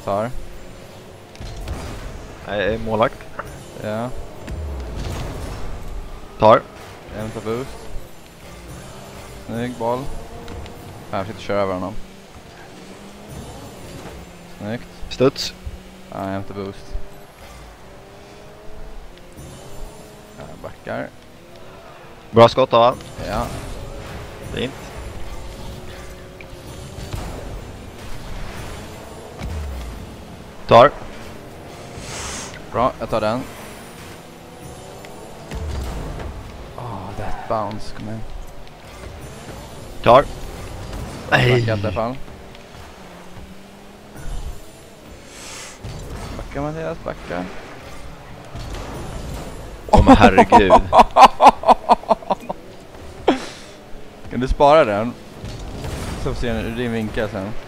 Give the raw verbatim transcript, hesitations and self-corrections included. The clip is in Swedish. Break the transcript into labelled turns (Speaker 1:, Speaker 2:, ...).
Speaker 1: Tar.
Speaker 2: Nej, målvakt.
Speaker 1: Ja.
Speaker 2: Tar.
Speaker 1: Hämta boost. Snygg boll. Fan, jag försökte köra över honom. Snyggt.
Speaker 2: Studs.
Speaker 1: Ja, jag hämtar boost. Jag backar.
Speaker 2: Bra skott av han.
Speaker 1: Ja.
Speaker 2: Fint. Tar.
Speaker 1: Bra, jag tar den. Oh, that bounce, kom igen.
Speaker 2: Tar.
Speaker 1: Nej. Backa i alla fall. Backa Mattias, backa.
Speaker 2: Åh oh, men herregud.
Speaker 1: Kan du spara den? Så får vi se ur din vinkel sen.